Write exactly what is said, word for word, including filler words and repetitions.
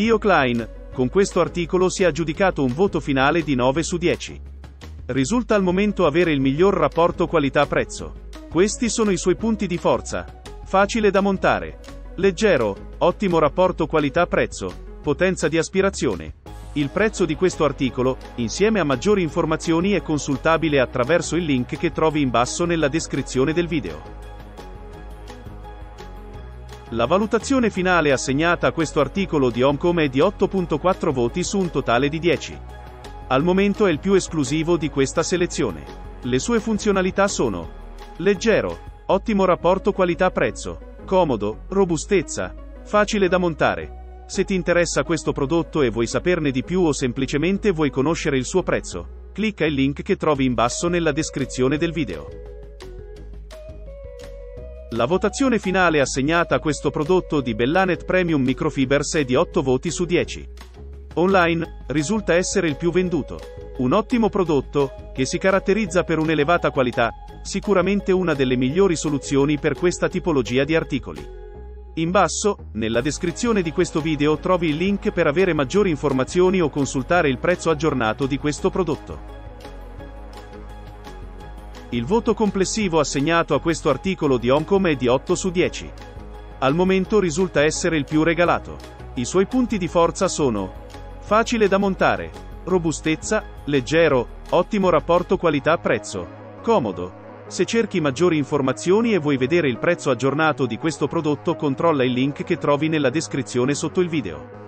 Leo Klein, con questo articolo si è aggiudicato un voto finale di nove su dieci. Risulta al momento avere il miglior rapporto qualità-prezzo. Questi sono i suoi punti di forza. Facile da montare. Leggero, ottimo rapporto qualità-prezzo, potenza di aspirazione. Il prezzo di questo articolo, insieme a maggiori informazioni, è consultabile attraverso il link che trovi in basso nella descrizione del video. La valutazione finale assegnata a questo articolo di Omcom è di otto virgola quattro voti su un totale di dieci. Al momento è il più esclusivo di questa selezione. Le sue funzionalità sono: leggero, ottimo rapporto qualità-prezzo, comodo, robustezza, facile da montare. Se ti interessa questo prodotto e vuoi saperne di più o semplicemente vuoi conoscere il suo prezzo, clicca il link che trovi in basso nella descrizione del video. La votazione finale assegnata a questo prodotto di Bellanet Premium Microfibers è di otto voti su dieci. Online, risulta essere il più venduto. Un ottimo prodotto, che si caratterizza per un'elevata qualità, sicuramente una delle migliori soluzioni per questa tipologia di articoli. In basso, nella descrizione di questo video trovi il link per avere maggiori informazioni o consultare il prezzo aggiornato di questo prodotto. Il voto complessivo assegnato a questo articolo di Omcom è di otto su dieci. Al momento risulta essere il più regalato. I suoi punti di forza sono: facile da montare, robustezza, leggero, ottimo rapporto qualità-prezzo, comodo. Se cerchi maggiori informazioni e vuoi vedere il prezzo aggiornato di questo prodotto, controlla il link che trovi nella descrizione sotto il video.